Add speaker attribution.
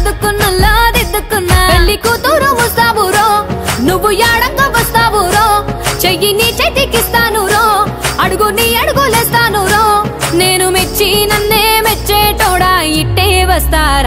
Speaker 1: దిద్దుకున్నా పెళ్లి కూతురు వస్తావు రో నువ్వు యాడంగా వస్తావు రో చెయ్యి నీ చేతికిస్తాను రో అడుగు నీ అడుగులేస్తాను రో నేను మెచ్చి నన్నే మెచ్చేటోడా ఇట్టే వస్తారా